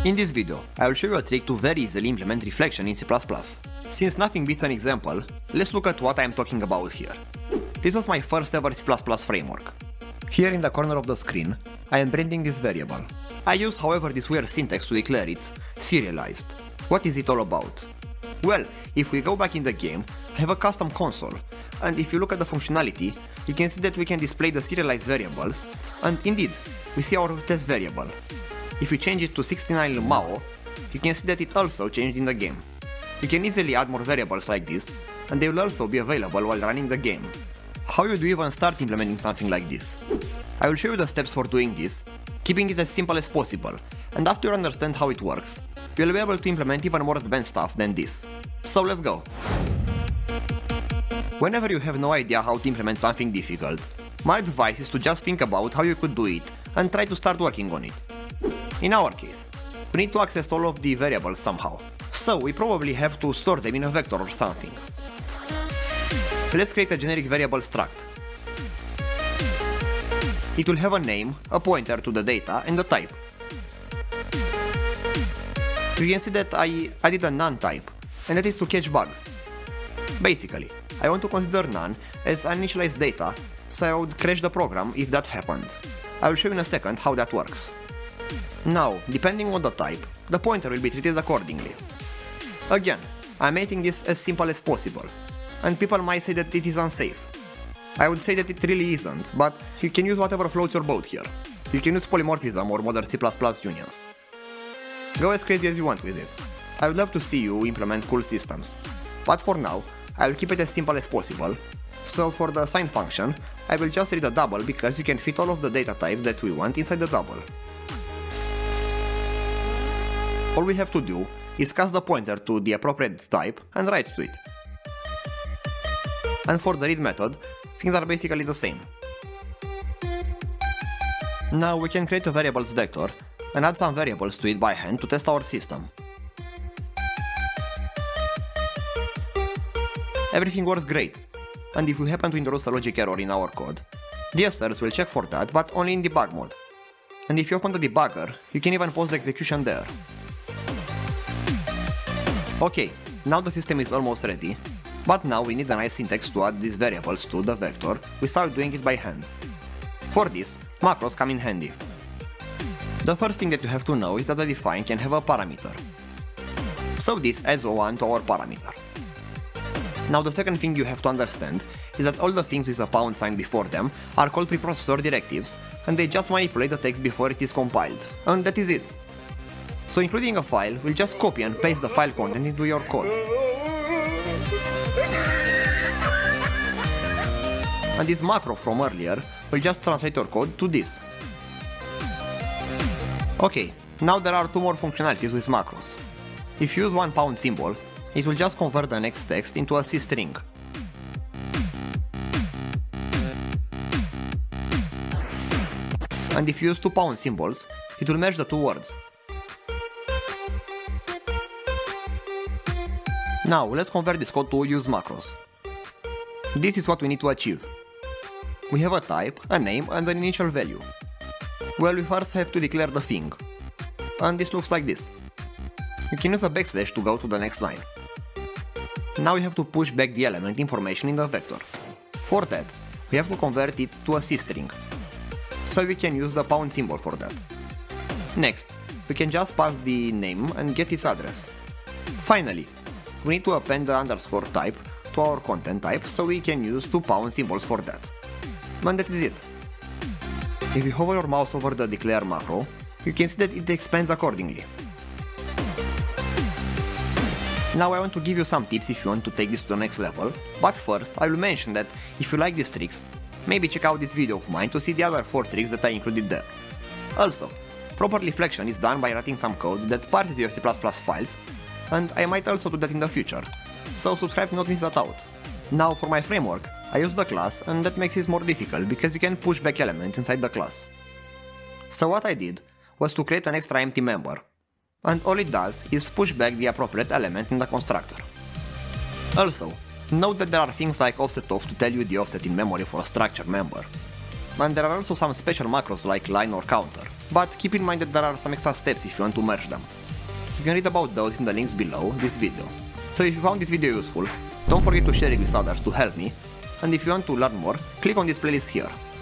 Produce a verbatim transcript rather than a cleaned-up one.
In this video, I will show you a trick to very easily implement reflection in C plus plus. Since nothing beats an example, let's look at what I am talking about here. This was my first ever C plus plus framework. Here in the corner of the screen, I am printing this variable. I use however this weird syntax to declare it serialized. What is it all about? Well, if we go back in the game, I have a custom console, and if you look at the functionality, you can see that we can display the serialized variables, and indeed, we see our test variable. If you change it to sixty-nine L M A O, you can see that it also changed in the game. You can easily add more variables like this, and they will also be available while running the game. How you do even start implementing something like this? I will show you the steps for doing this, keeping it as simple as possible, and after you understand how it works, you'll be able to implement even more advanced stuff than this. So let's go! Whenever you have no idea how to implement something difficult, my advice is to just think about how you could do it and try to start working on it. In our case, we need to access all of the variables somehow, so we probably have to store them in a vector or something. Let's create a generic variable struct. It will have a name, a pointer to the data, and a type. You can see that I added a none type, and that is to catch bugs. Basically, I want to consider none as uninitialized data, so I would crash the program if that happened. I will show you in a second how that works. Now, depending on the type, the pointer will be treated accordingly. Again, I'm making this as simple as possible, and people might say that it is unsafe. I would say that it really isn't, but you can use whatever floats your boat here. You can use polymorphism or modern C plus plus unions. Go as crazy as you want with it. I would love to see you implement cool systems, but for now, I will keep it as simple as possible. So for the assign function, I will just read a double because you can fit all of the data types that we want inside the double. All we have to do is cast the pointer to the appropriate type and write to it. And for the read method, things are basically the same. Now we can create a variables vector and add some variables to it by hand to test our system. Everything works great, and if we happen to introduce a logic error in our code, the testers will check for that, but only in debug mode. And if you open the debugger, you can even pause the execution there. Okay, now the system is almost ready, but now we need a nice syntax to add these variables to the vector without doing it by hand. For this, macros come in handy. The first thing that you have to know is that the define can have a parameter. So this adds one to our parameter. Now the second thing you have to understand is that all the things with a pound sign before them are called preprocessor directives, and they just manipulate the text before it is compiled, and that is it. So including a file, we'll just copy and paste the file content into your code. And this macro from earlier will just translate your code to this. Okay, now there are two more functionalities with macros. If you use one pound symbol, it will just convert the next text into a C string. And if you use two pound symbols, it will merge the two words. Now let's convert this code to use macros. This is what we need to achieve. We have a type, a name, and an initial value. Well, we first have to declare the thing. And this looks like this. You can use a backslash to go to the next line. Now we have to push back the element information in the vector. For that, we have to convert it to a C string. So we can use the pound symbol for that. Next, we can just pass the name and get its address. Finally, we need to append the underscore type to our content type, so we can use two pound symbols for that. And that is it. If you hover your mouse over the declare macro, you can see that it expands accordingly. Now I want to give you some tips if you want to take this to the next level, but first I will mention that if you like these tricks, maybe check out this video of mine to see the other four tricks that I included there. Also, proper reflection is done by writing some code that parses your C plus plus files, and I might also do that in the future, so subscribe to not miss that out. Now for my framework, I use the class, and that makes it more difficult because you can push back elements inside the class. So what I did was to create an extra empty member, and all it does is push back the appropriate element in the constructor. Also, note that there are things like offset off to tell you the offset in memory for a structure member. and there are also some special macros like line or counter, but keep in mind that there are some extra steps if you want to merge them. You can read about those in the links below this video. So if you found this video useful, don't forget to share it with others to help me, and if you want to learn more, click on this playlist here.